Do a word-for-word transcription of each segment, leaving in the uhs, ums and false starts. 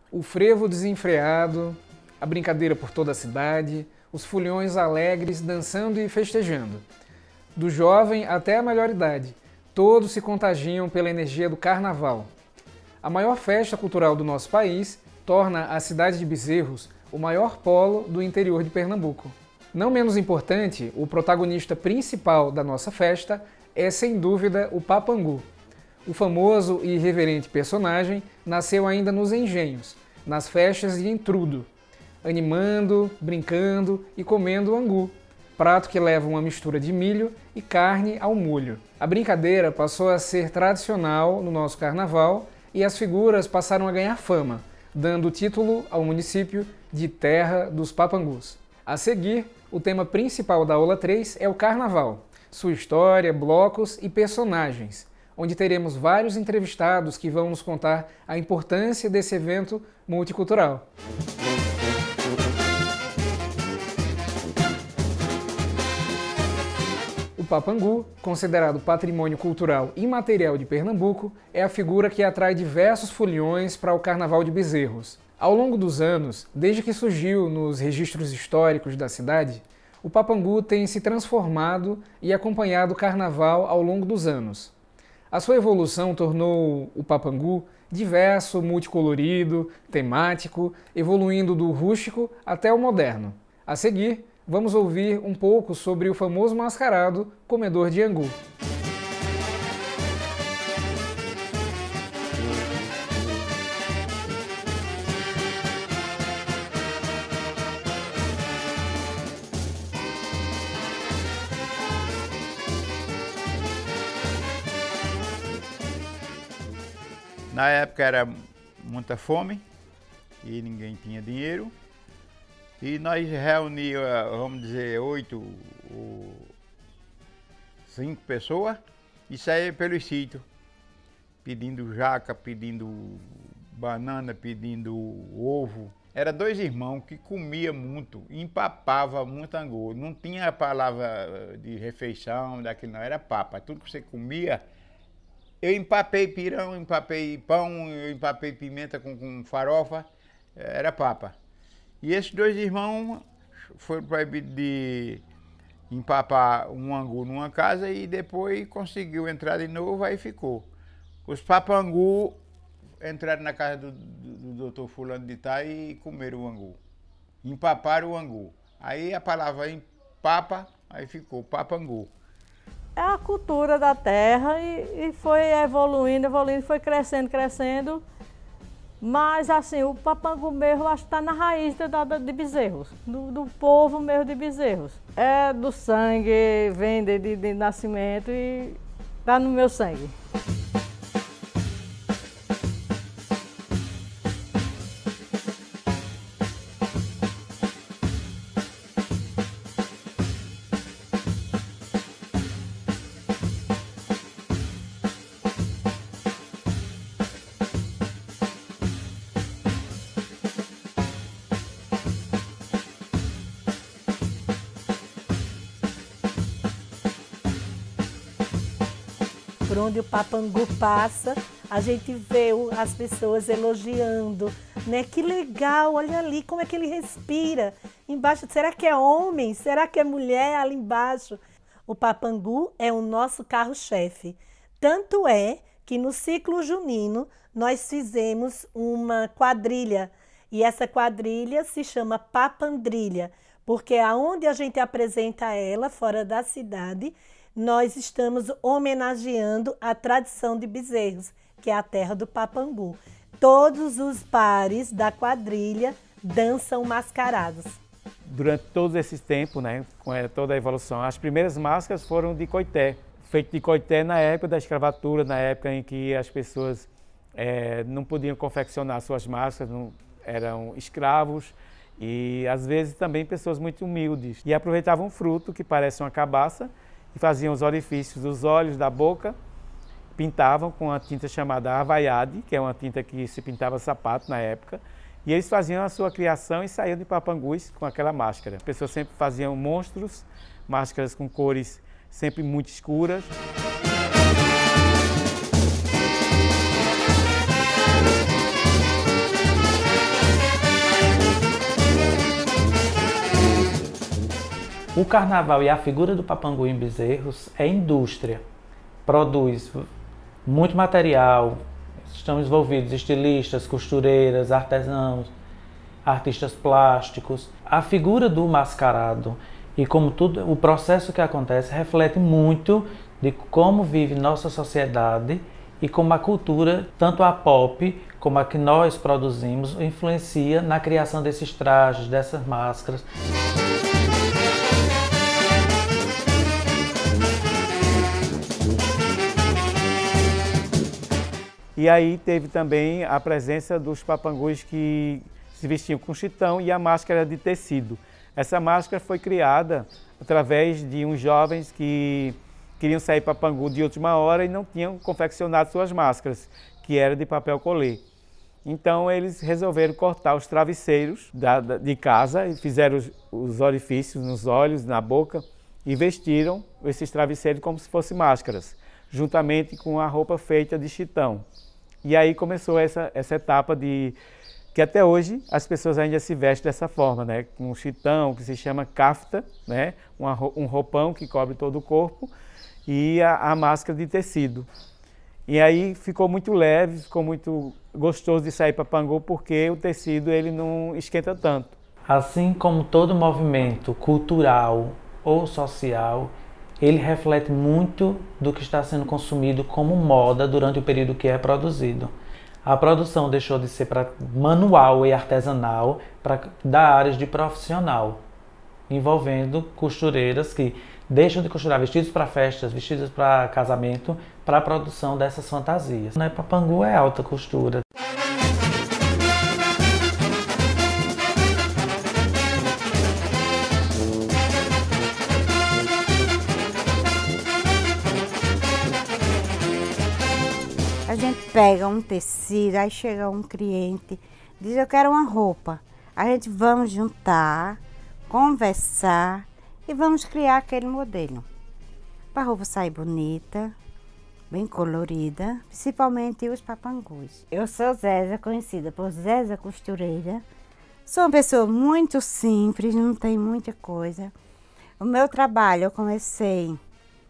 O frevo desenfreado, a brincadeira por toda a cidade, os foliões alegres dançando e festejando. Do jovem até a melhor idade, todos se contagiam pela energia do carnaval. A maior festa cultural do nosso país torna a cidade de Bezerros o maior polo do interior de Pernambuco. Não menos importante, o protagonista principal da nossa festa é, sem dúvida, o Papangu. O famoso e irreverente personagem nasceu ainda nos engenhos, nas festas de entrudo, animando, brincando e comendo angu, prato que leva uma mistura de milho e carne ao molho. A brincadeira passou a ser tradicional no nosso carnaval e as figuras passaram a ganhar fama, dando o título ao município de Terra dos Papangus. A seguir, o tema principal da aula três é o Carnaval, sua história, blocos e personagens, onde teremos vários entrevistados que vão nos contar a importância desse evento multicultural. O Papangu, considerado patrimônio cultural imaterial de Pernambuco, é a figura que atrai diversos foliões para o Carnaval de Bezerros. Ao longo dos anos, desde que surgiu nos registros históricos da cidade, o Papangu tem se transformado e acompanhado o Carnaval ao longo dos anos. A sua evolução tornou o Papangu diverso, multicolorido, temático, evoluindo do rústico até o moderno. A seguir, vamos ouvir um pouco sobre o famoso mascarado comedor de angu. Na época era muita fome e ninguém tinha dinheiro. E nós reuníamos, vamos dizer, oito ou cinco pessoas e saíamos pelo sítio, pedindo jaca, pedindo banana, pedindo ovo. Era dois irmãos que comiam muito, empapava muito angu. Não tinha a palavra de refeição, daquilo não, era papa. Tudo que você comia. Eu empapei pirão, empapei pão, eu empapei pimenta com, com farofa, era papa. E esses dois irmãos foram proibidos de empapar um angu numa casa e depois conseguiu entrar de novo, aí ficou. Os papangu entraram na casa do, do, do doutor fulano de tal e comeram o angu. Empaparam o angu. Aí a palavra empapa, aí ficou papangu. É a cultura da terra e, e foi evoluindo, evoluindo, foi crescendo, crescendo. Mas assim, o Papangu mesmo acho que está na raiz de, de Bezerros, do, do povo mesmo de Bezerros. É do sangue, vem de, de, de nascimento e está no meu sangue. Por onde o Papangu passa, a gente vê as pessoas elogiando, né? Que legal, olha ali como é que ele respira. Embaixo, será que é homem? Será que é mulher ali embaixo? O Papangu é o nosso carro-chefe. Tanto é que no ciclo junino nós fizemos uma quadrilha. E essa quadrilha se chama Papandrilha, porque aonde a gente apresenta ela, fora da cidade, nós estamos homenageando a tradição de Bezerros, que é a terra do Papangu. Todos os pares da quadrilha dançam mascarados. Durante todos esses tempos, né, com toda a evolução, as primeiras máscaras foram de coité, feito de coité na época da escravatura, na época em que as pessoas é, não podiam confeccionar suas máscaras, não, eram escravos e às vezes também pessoas muito humildes. E aproveitavam um fruto que parece uma cabaça, e faziam os orifícios dos olhos, da boca, pintavam com uma tinta chamada havaiade, que é uma tinta que se pintava sapato na época, e eles faziam a sua criação e saíam de Papangus com aquela máscara. As pessoas sempre faziam monstros, máscaras com cores sempre muito escuras. O carnaval e a figura do Papangu em Bezerros é indústria, produz muito material, estão envolvidos estilistas, costureiras, artesãos, artistas plásticos. A figura do mascarado e como tudo, o processo que acontece reflete muito de como vive nossa sociedade e como a cultura, tanto a pop como a que nós produzimos, influencia na criação desses trajes, dessas máscaras. E aí teve também a presença dos papangus que se vestiam com chitão e a máscara de tecido. Essa máscara foi criada através de uns jovens que queriam sair papangu de última hora e não tinham confeccionado suas máscaras, que era de papel colê. Então eles resolveram cortar os travesseiros da, da, de casa e fizeram os, os orifícios nos olhos, na boca e vestiram esses travesseiros como se fossem máscaras, juntamente com a roupa feita de chitão. E aí começou essa, essa etapa de que até hoje as pessoas ainda se vestem dessa forma, né? Com um chitão que se chama kafta, né? Um roupão que cobre todo o corpo e a, a máscara de tecido. E aí ficou muito leve, ficou muito gostoso de sair papangu porque o tecido ele não esquenta tanto. Assim como todo movimento cultural ou social, ele reflete muito do que está sendo consumido como moda durante o período que é produzido. A produção deixou de ser para manual e artesanal para dar áreas de profissional, envolvendo costureiras que deixam de costurar vestidos para festas, vestidos para casamento, para a produção dessas fantasias. Não é papangu, é alta costura. A gente pega um tecido, aí chega um cliente, diz eu quero uma roupa. A gente vamos juntar, conversar e vamos criar aquele modelo. Para a roupa sair bonita, bem colorida, principalmente os papangus. Eu sou Zézia, conhecida por Zézia Costureira. Sou uma pessoa muito simples, não tem muita coisa. O meu trabalho eu comecei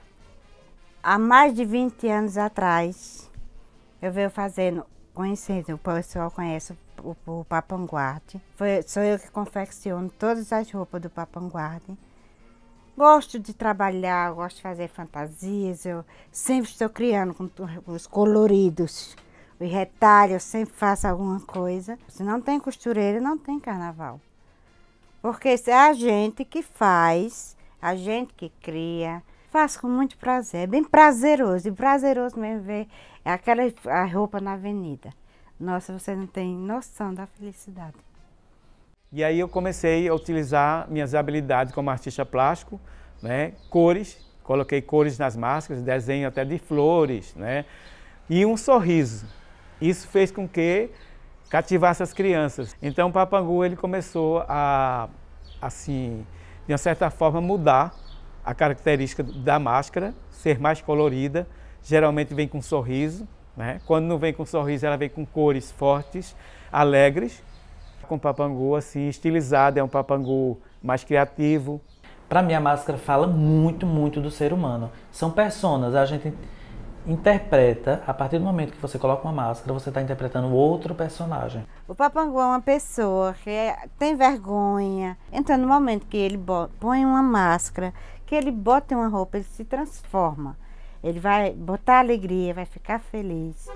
há mais de vinte anos atrás. Eu venho fazendo, conhecendo, o pessoal conhece o, o, o papanguade. Foi, sou eu que confecciono todas as roupas do papanguade. Gosto de trabalhar, gosto de fazer fantasias, eu sempre estou criando com os coloridos, os retalhos, eu sempre faço alguma coisa. Se não tem costureira, não tem carnaval. Porque é a gente que faz, a gente que cria, faz com muito prazer, é bem prazeroso, e prazeroso mesmo ver aquela a roupa na avenida. Nossa, você não tem noção da felicidade. E aí eu comecei a utilizar minhas habilidades como artista plástico, né? Cores, coloquei cores nas máscaras, desenho até de flores, né? E um sorriso. Isso fez com que cativasse as crianças. Então o papangu ele começou a, assim, de uma certa forma, mudar a característica da máscara, ser mais colorida, geralmente vem com sorriso, né? Quando não vem com sorriso, ela vem com cores fortes, alegres. Com papangu assim, estilizado, é um papangu mais criativo. Para mim a máscara fala muito, muito do ser humano. São personas, a gente interpreta, a partir do momento que você coloca uma máscara, você está interpretando outro personagem. O papangu é uma pessoa que tem vergonha. Então no momento que ele põe uma máscara, que ele bota uma roupa, ele se transforma. Ele vai botar alegria, vai ficar feliz.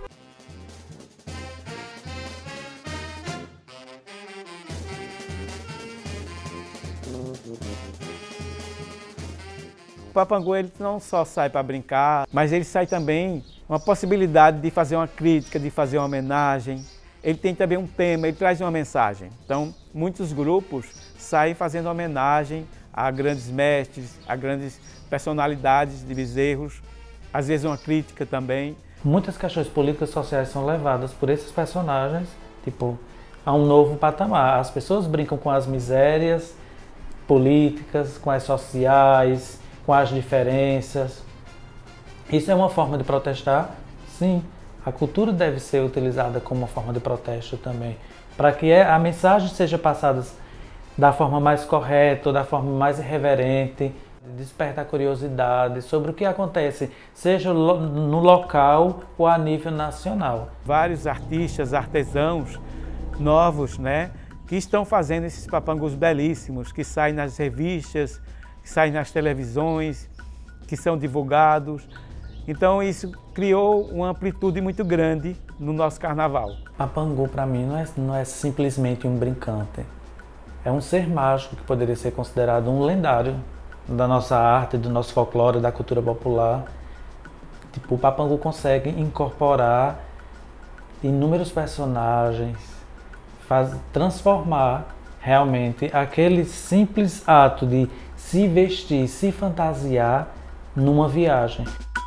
O papangu ele não só sai para brincar, mas ele sai também uma possibilidade de fazer uma crítica, de fazer uma homenagem. Ele tem também um tema, ele traz uma mensagem. Então, muitos grupos saem fazendo homenagem a grandes mestres, a grandes personalidades de Bezerros, às vezes uma crítica também. Muitas questões políticas e sociais são levadas por esses personagens, tipo, a um novo patamar. As pessoas brincam com as misérias políticas, com as sociais, com as diferenças. Isso é uma forma de protestar? Sim. A cultura deve ser utilizada como uma forma de protesto também, para que a mensagem seja passada da forma mais correta, ou da forma mais irreverente, desperta a curiosidade sobre o que acontece, seja no local ou a nível nacional. Vários artistas, artesãos novos, né, que estão fazendo esses papangus belíssimos, que saem nas revistas, que saem nas televisões, que são divulgados. Então isso criou uma amplitude muito grande no nosso carnaval. Papangu para mim não é, não é simplesmente um brincante, é um ser mágico que poderia ser considerado um lendário da nossa arte, do nosso folclore, da cultura popular. Tipo, o Papangu consegue incorporar inúmeros personagens, faz, transformar realmente aquele simples ato de se vestir, se fantasiar numa viagem.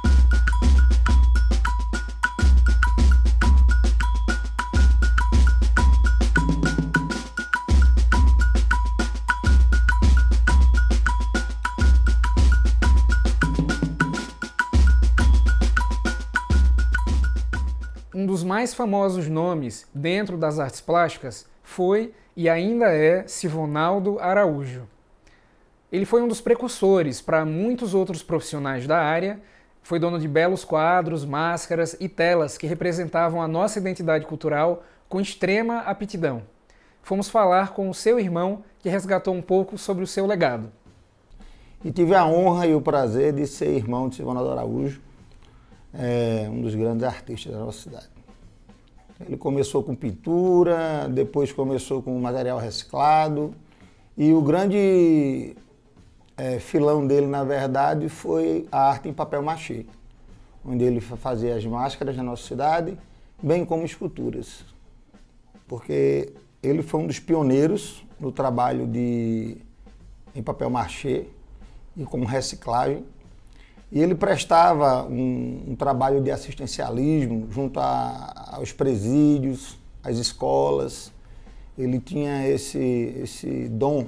Um dos mais famosos nomes dentro das artes plásticas foi e ainda é Sivonaldo Araújo. Ele foi um dos precursores para muitos outros profissionais da área, foi dono de belos quadros, máscaras e telas que representavam a nossa identidade cultural com extrema aptidão. Fomos falar com o seu irmão, que resgatou um pouco sobre o seu legado. E tive a honra e o prazer de ser irmão de Sivonaldo Araújo, é um dos grandes artistas da nossa cidade. Ele começou com pintura, depois começou com material reciclado, e o grande é, filão dele, na verdade, foi a arte em papel machê, onde ele fazia as máscaras da nossa cidade, bem como esculturas. Porque ele foi um dos pioneiros no trabalho de, em papel machê e como reciclagem. E ele prestava um, um trabalho de assistencialismo junto a, aos presídios, às escolas. Ele tinha esse, esse dom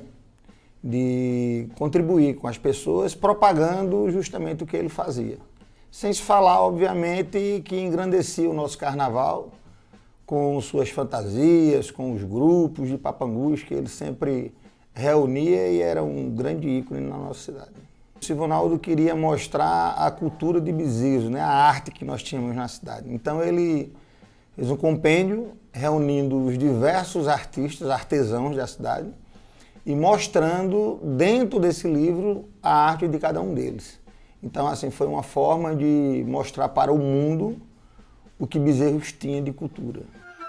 de contribuir com as pessoas, propagando justamente o que ele fazia. Sem se falar, obviamente, que engrandecia o nosso carnaval com suas fantasias, com os grupos de papangus que ele sempre reunia e era um grande ícone na nossa cidade. O Sivonaldo queria mostrar a cultura de Bezerros, né, a arte que nós tínhamos na cidade. Então ele fez um compêndio reunindo os diversos artistas, artesãos da cidade e mostrando dentro desse livro a arte de cada um deles. Então assim, foi uma forma de mostrar para o mundo o que Bezerros tinha de cultura.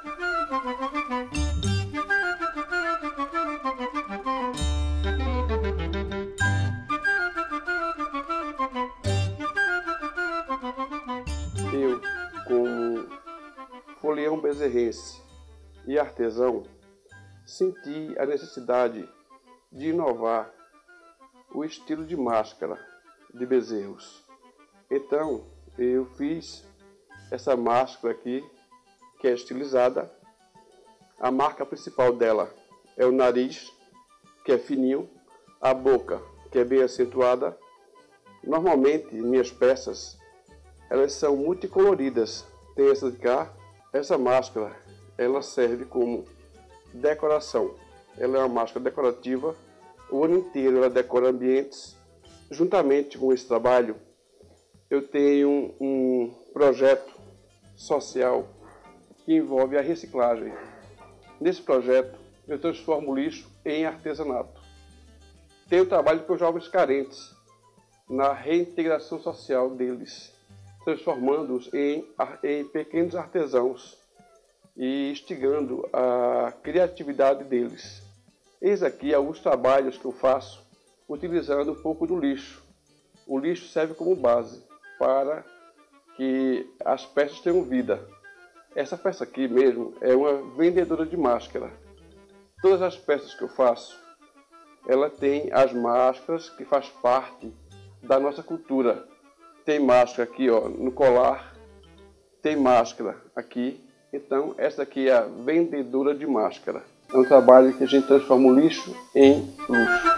Eu, como folião bezerrense e artesão, senti a necessidade de inovar o estilo de máscara de Bezerros. Então, eu fiz essa máscara aqui, que é estilizada. A marca principal dela é o nariz, que é fininho, a boca, que é bem acentuada. Normalmente, minhas peças, elas são multicoloridas. Tem essa de cá. Essa máscara, ela serve como decoração. Ela é uma máscara decorativa. O ano inteiro ela decora ambientes. Juntamente com esse trabalho, eu tenho um projeto social que envolve a reciclagem. Nesse projeto, eu transformo o lixo em artesanato. Tenho trabalho com jovens carentes, na reintegração social deles, transformando-os em, em pequenos artesãos e instigando a criatividade deles. Eis aqui alguns trabalhos que eu faço utilizando um pouco do lixo. O lixo serve como base para que as peças tenham vida. Essa peça aqui mesmo é uma vendedora de máscara. Todas as peças que eu faço, ela tem as máscaras que faz parte da nossa cultura. Tem máscara aqui, ó, no colar, tem máscara aqui. Então, essa aqui é a vendedora de máscara. É um trabalho que a gente transforma o lixo em luxo.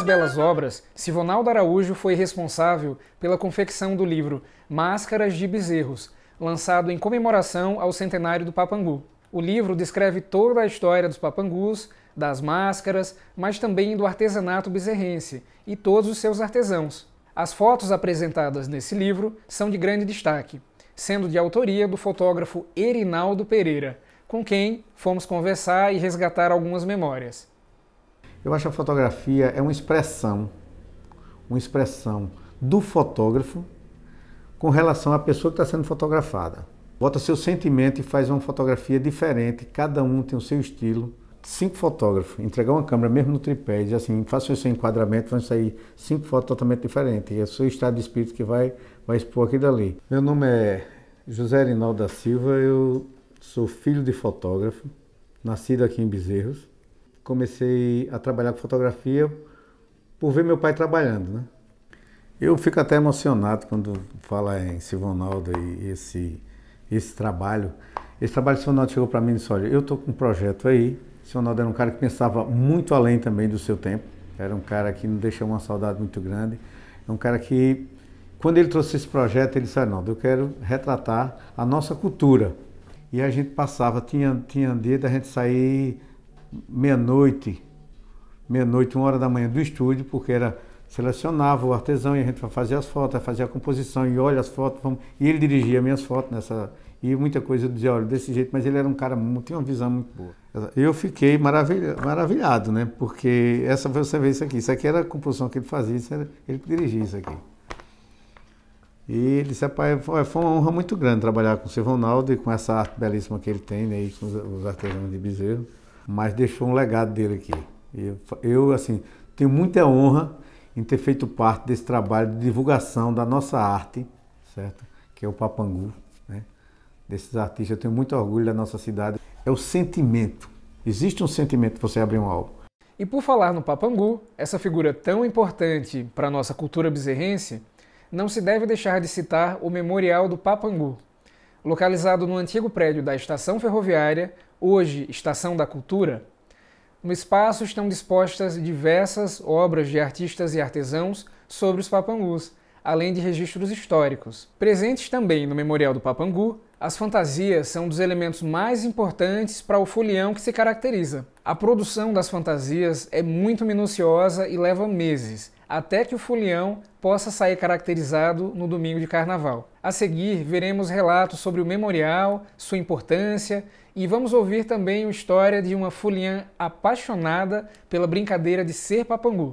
belas obras, Sivonaldo Araújo foi responsável pela confecção do livro Máscaras de Bezerros, lançado em comemoração ao centenário do Papangu. O livro descreve toda a história dos papangus, das máscaras, mas também do artesanato bezerrense e todos os seus artesãos. As fotos apresentadas nesse livro são de grande destaque, sendo de autoria do fotógrafo Erinaldo Pereira, com quem fomos conversar e resgatar algumas memórias. Eu acho que a fotografia é uma expressão, uma expressão do fotógrafo com relação à pessoa que está sendo fotografada. Bota seu sentimento e faz uma fotografia diferente, cada um tem o seu estilo. Cinco fotógrafos, entregar uma câmera mesmo no tripé, e assim, faça o seu enquadramento, vão sair cinco fotos totalmente diferentes. E é o seu estado de espírito que vai, vai expor aquilo ali. Meu nome é José Erinaldo da Silva, eu sou filho de fotógrafo, nascido aqui em Bezerros. Comecei a trabalhar com fotografia por ver meu pai trabalhando, né? Eu fico até emocionado quando fala em Sivonaldo e esse, esse trabalho. Esse trabalho de Sivonaldo chegou para mim e disse, olha, eu estou com um projeto aí. Sivonaldo era um cara que pensava muito além também do seu tempo. Era um cara que não deixou uma saudade muito grande. É um cara que, quando ele trouxe esse projeto, ele disse, Arnaldo, eu quero retratar a nossa cultura. E a gente passava, tinha, tinha dia da gente sair meia-noite, meia-noite, uma hora da manhã do estúdio, porque era, selecionava o artesão e a gente fazia as fotos, fazia a composição e olha as fotos, vamos, e ele dirigia minhas fotos nessa, e muita coisa eu dizia, olha, desse jeito, mas ele era um cara, tinha uma visão muito boa. Eu fiquei maravilha, maravilhado, né, porque essa, você vê isso aqui, isso aqui era a composição que ele fazia, isso era, ele que dirigia isso aqui. E ele disse, rapaz, foi uma honra muito grande trabalhar com o Sivonaldo e com essa arte belíssima que ele tem, né, e com os artesãos de Bezerro, mas deixou um legado dele aqui. Eu, eu, assim, tenho muita honra em ter feito parte desse trabalho de divulgação da nossa arte, certo? Que é o Papangu, né? Desses artistas, eu tenho muito orgulho da nossa cidade. É o sentimento. Existe um sentimento de você abrir um álbum. E por falar no Papangu, essa figura tão importante para a nossa cultura bezerrense, não se deve deixar de citar o Memorial do Papangu. Localizado no antigo prédio da Estação Ferroviária, hoje Estação da Cultura, no espaço estão dispostas diversas obras de artistas e artesãos sobre os papangus, além de registros históricos. Presentes também no Memorial do Papangu, as fantasias são dos elementos mais importantes para o folião que se caracteriza. A produção das fantasias é muito minuciosa e leva meses, até que o folião possa sair caracterizado no domingo de carnaval. A seguir, veremos relatos sobre o memorial, sua importância, e vamos ouvir também a história de uma foliã apaixonada pela brincadeira de ser papangu.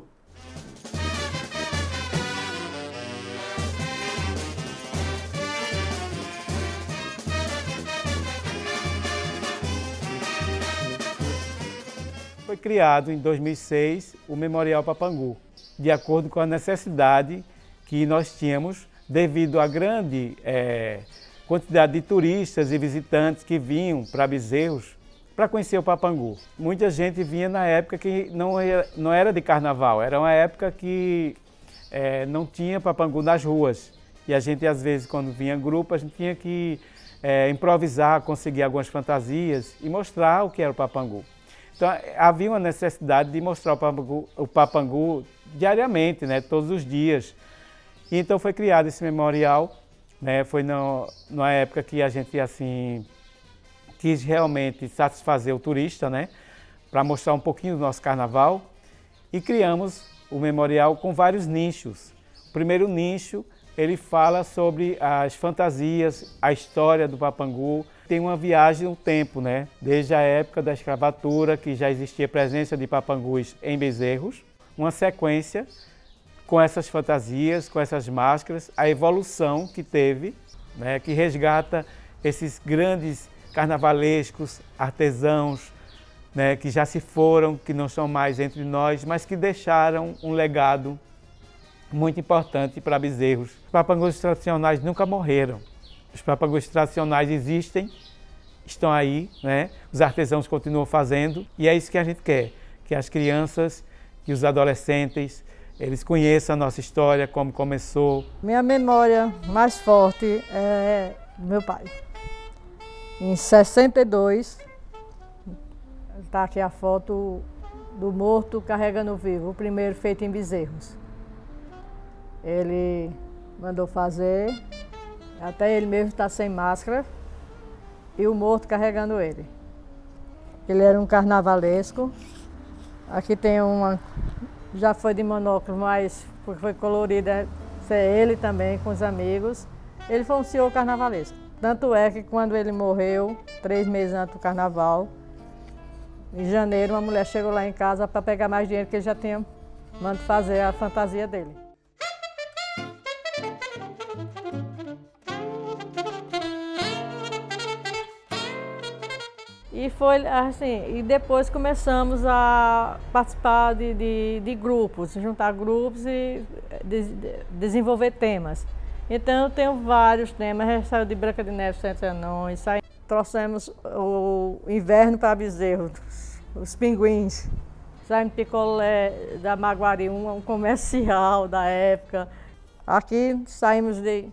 Foi criado em dois mil e seis o Memorial Papangu, de acordo com a necessidade que nós tínhamos devido à grande é, quantidade de turistas e visitantes que vinham para Bezerros para conhecer o Papangu. Muita gente vinha na época que não era, não era de carnaval, era uma época que é, não tinha Papangu nas ruas. E a gente, às vezes, quando vinha grupo, a gente tinha que é, improvisar, conseguir algumas fantasias e mostrar o que era o Papangu. Então, havia uma necessidade de mostrar o Papangu, o Papangu diariamente, né, todos os dias. E então foi criado esse memorial, né, foi no, na época que a gente assim, quis realmente satisfazer o turista, né, para mostrar um pouquinho do nosso carnaval. E criamos o memorial com vários nichos. O primeiro nicho, ele fala sobre as fantasias, a história do Papangu. Tem uma viagem no tempo, né? Desde a época da escravatura, que já existia presença de papangus em Bezerros, uma sequência com essas fantasias, com essas máscaras, a evolução que teve, né? Que resgata esses grandes carnavalescos, artesãos, né? Que já se foram, que não estão mais entre nós, mas que deixaram um legado muito importante para Bezerros. Os papangus tradicionais nunca morreram. Os papangus tradicionais existem, estão aí, né? Os artesãos continuam fazendo e é isso que a gente quer, que as crianças e os adolescentes, eles conheçam a nossa história, como começou. Minha memória mais forte é meu pai. Em sessenta e dois, está aqui a foto do morto carregando o vivo, o primeiro feito em Bezerros. Ele mandou fazer, até ele mesmo está sem máscara, e o morto carregando ele. Ele era um carnavalesco. Aqui tem uma, já foi de monóculo, mas foi colorida, é ele também com os amigos. Ele foi um senhor carnavalesco. Tanto é que quando ele morreu, três meses antes do carnaval, em janeiro, uma mulher chegou lá em casa para pegar mais dinheiro que ele já tinha mandado fazer a fantasia dele. E foi assim, e depois começamos a participar de, de, de grupos, juntar grupos e de, de, desenvolver temas. Então eu tenho vários temas, saiu de Branca de Neve, Sete Anões, saí, trouxemos o inverno para Bezerros, os pinguins, saímos picolé da Maguari, um, um comercial da época. Aqui saímos de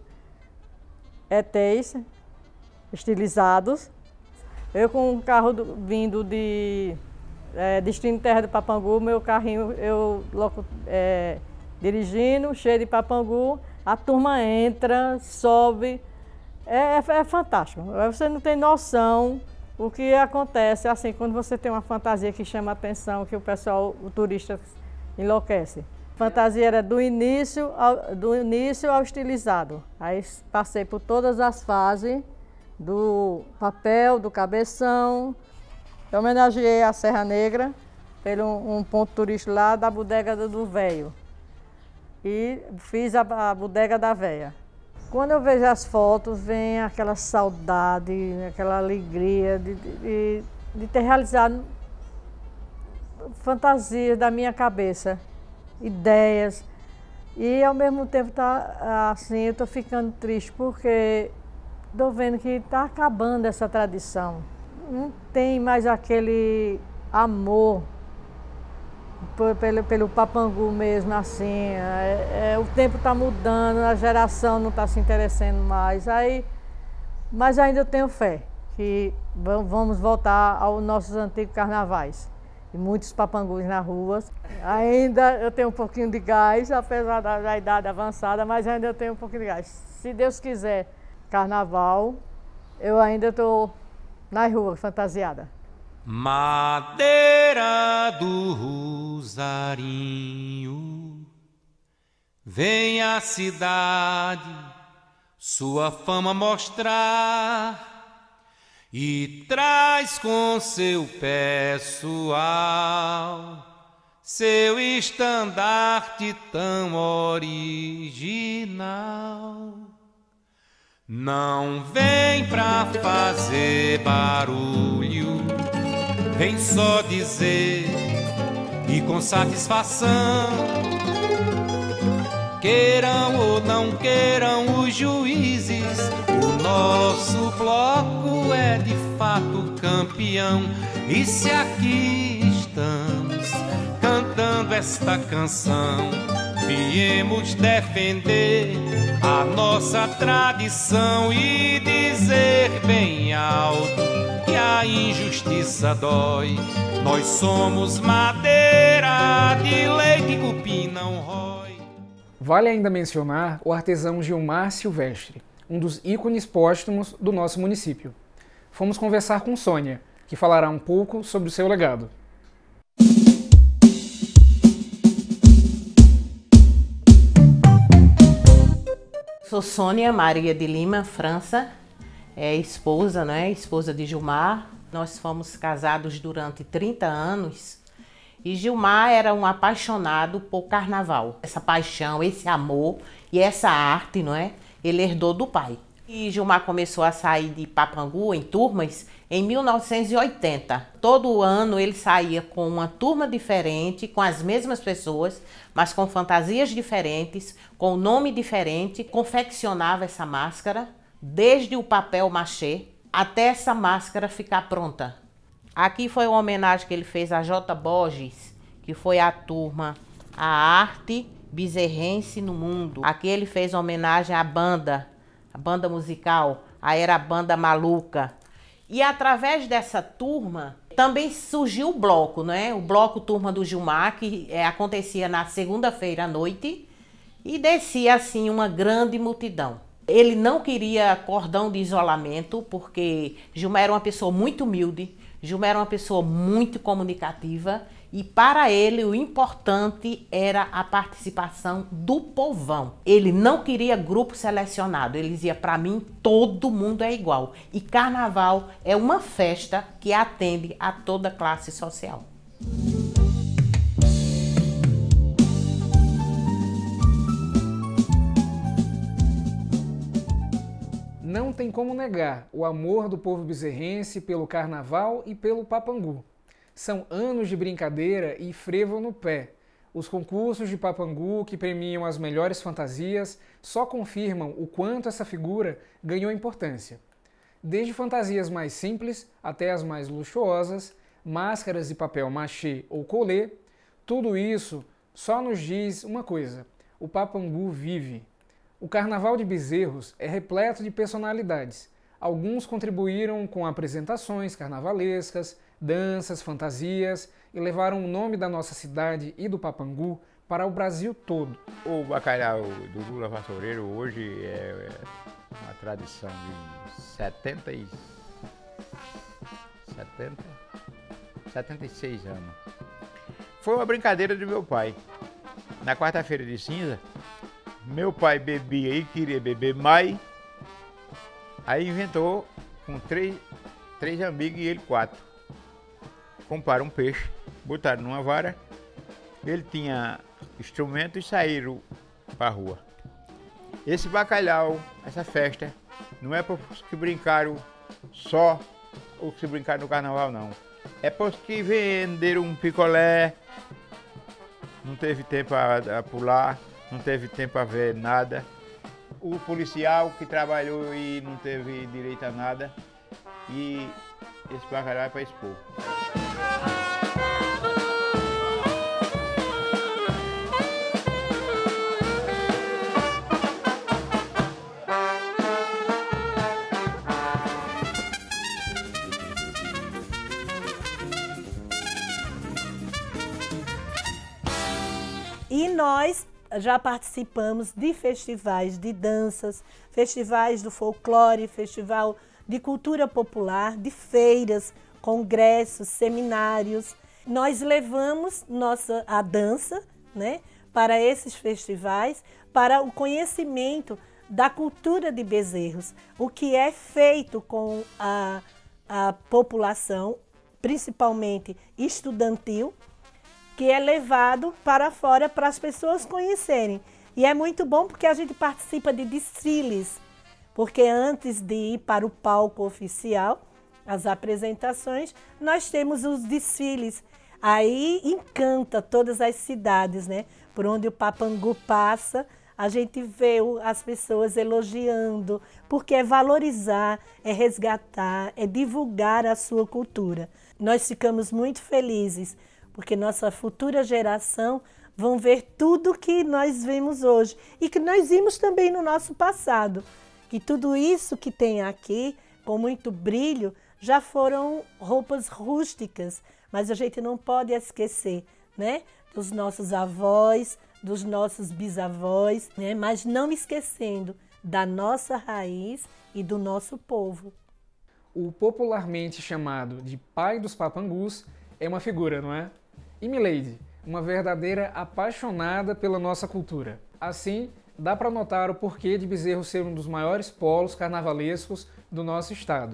E Tês estilizados. Eu com um carro do, vindo de é, Destino Terra do Papangu, meu carrinho, eu logo, é, dirigindo, cheio de papangu, a turma entra, sobe, é, é, é fantástico. Você não tem noção o que acontece assim quando você tem uma fantasia que chama a atenção, que o pessoal, o turista enlouquece. A fantasia era do início ao, do início ao estilizado. Aí passei por todas as fases, do papel, do cabeção. Eu homenageei a Serra Negra, pelo um, um ponto turístico lá da Bodega do Véio. E fiz a, a Bodega da Véia. Quando eu vejo as fotos, vem aquela saudade, aquela alegria de, de, de ter realizado fantasias da minha cabeça, ideias. E ao mesmo tempo tá assim, eu estou ficando triste porque estou vendo que está acabando essa tradição. Não tem mais aquele amor pelo, pelo papangu mesmo, assim. É, é, o tempo está mudando, a geração não está se interessando mais. Aí, mas ainda eu tenho fé que vamos voltar aos nossos antigos carnavais. E muitos papangus na rua. Ainda eu tenho um pouquinho de gás, apesar da, da idade avançada, mas ainda eu tenho um pouquinho de gás. Se Deus quiser, carnaval, eu ainda estou nas ruas, fantasiada. Madeira do Rosarinho, vem à cidade sua fama mostrar e traz com seu pessoal seu estandarte tão original. Não vem pra fazer barulho, vem só dizer e com satisfação. Queiram ou não queiram os juízes, o nosso bloco é de fato campeão. E se aqui estamos cantando esta canção, viemos defender a nossa tradição e dizer bem alto que a injustiça dói. Nós somos madeira de lei que cupim não rói. Vale ainda mencionar o artesão Gilmar Silvestre, um dos ícones póstumos do nosso município. Fomos conversar com Sônia, que falará um pouco sobre o seu legado. Sou Sônia Maria de Lima França, é esposa, né? Esposa de Gilmar. Nós fomos casados durante trinta anos e Gilmar era um apaixonado por carnaval. Essa paixão, esse amor e essa arte, não é? Ele herdou do pai. E Gilmar começou a sair de Papangu em turmas em mil novecentos e oitenta. Todo ano ele saía com uma turma diferente, com as mesmas pessoas, mas com fantasias diferentes, com nome diferente. Confeccionava essa máscara, desde o papel machê até essa máscara ficar pronta. Aqui foi uma homenagem que ele fez a J. Borges, que foi a turma A Arte Bezerrense no Mundo. Aqui ele fez uma homenagem à banda, a banda musical, a Era Banda Maluca. E através dessa turma, também surgiu o bloco, né? O bloco Turma do Gilmar, que é, acontecia na segunda-feira à noite e descia assim uma grande multidão. Ele não queria cordão de isolamento, porque Gilmar era uma pessoa muito humilde, Gilmar era uma pessoa muito comunicativa e para ele o importante era a participação do povão. Ele não queria grupo selecionado, ele dizia, para mim todo mundo é igual. E carnaval é uma festa que atende a toda classe social. Não tem como negar o amor do povo bezerrense pelo carnaval e pelo papangu. São anos de brincadeira e frevo no pé. Os concursos de papangu que premiam as melhores fantasias só confirmam o quanto essa figura ganhou importância. Desde fantasias mais simples até as mais luxuosas, máscaras de papel machê ou colê, tudo isso só nos diz uma coisa: o papangu vive. O Carnaval de Bezerros é repleto de personalidades. Alguns contribuíram com apresentações carnavalescas, danças, fantasias e levaram o nome da nossa cidade e do papangu para o Brasil todo. O bacalhau do Lula Vassoureiro hoje é uma tradição de setenta e... setenta... setenta e seis anos. Foi uma brincadeira do meu pai. Na quarta-feira de cinza, meu pai bebia e queria beber mais, aí inventou com três, três amigos e ele quatro. Compraram um peixe, botaram numa vara, ele tinha instrumento e saíram para a rua. Esse bacalhau, essa festa, não é para os que brincaram só os que brincaram no carnaval, não. É para os que venderam um picolé, não teve tempo a, a pular, não teve tempo a ver nada. O policial que trabalhou e não teve direito a nada. E esse bacalhau é para expor. E nós já participamos de festivais de danças, festivais do folclore, festival de cultura popular, de feiras, congressos, seminários. Nós levamos nossa, a dança, né, para esses festivais, para o conhecimento da cultura de Bezerros, o que é feito com a, a população, principalmente estudantil, que é levado para fora para as pessoas conhecerem. E é muito bom porque a gente participa de desfiles, porque antes de ir para o palco oficial, as apresentações, nós temos os desfiles. Aí encanta todas as cidades, né? Por onde o papangu passa, a gente vê as pessoas elogiando, porque é valorizar, é resgatar, é divulgar a sua cultura. Nós ficamos muito felizes, porque nossa futura geração vão ver tudo que nós vemos hoje e que nós vimos também no nosso passado. Que tudo isso que tem aqui, com muito brilho, já foram roupas rústicas, mas a gente não pode esquecer, né, dos nossos avós, dos nossos bisavós, né, mas não esquecendo da nossa raiz e do nosso povo. O popularmente chamado de pai dos papangus é uma figura, não é? E Milady, uma verdadeira apaixonada pela nossa cultura. Assim, dá para notar o porquê de Bezerros ser um dos maiores polos carnavalescos do nosso estado.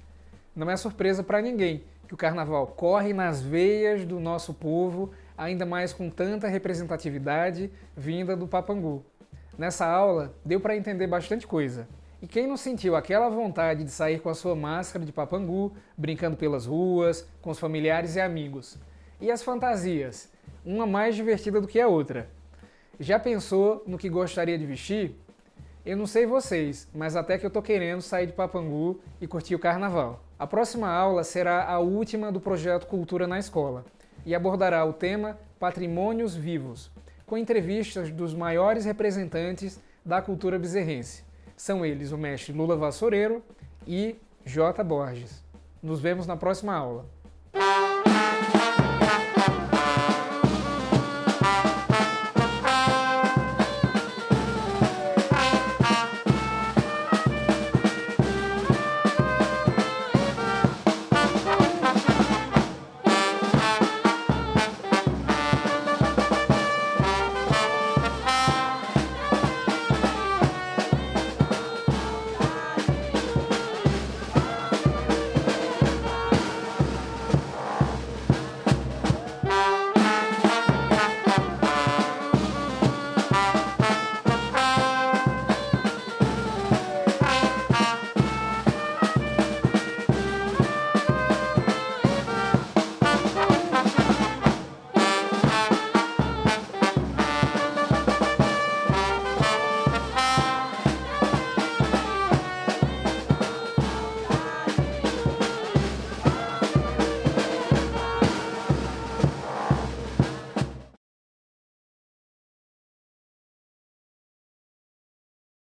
Não é surpresa para ninguém que o carnaval corre nas veias do nosso povo, ainda mais com tanta representatividade vinda do papangu. Nessa aula, deu para entender bastante coisa. E quem não sentiu aquela vontade de sair com a sua máscara de papangu, brincando pelas ruas, com os familiares e amigos? E as fantasias? Uma mais divertida do que a outra. Já pensou no que gostaria de vestir? Eu não sei vocês, mas até que eu tô querendo sair de papangu e curtir o carnaval. A próxima aula será a última do projeto Cultura na Escola e abordará o tema Patrimônios Vivos, com entrevistas dos maiores representantes da cultura bezerrense. São eles o mestre Lula Vassoureiro e J. Borges. Nos vemos na próxima aula.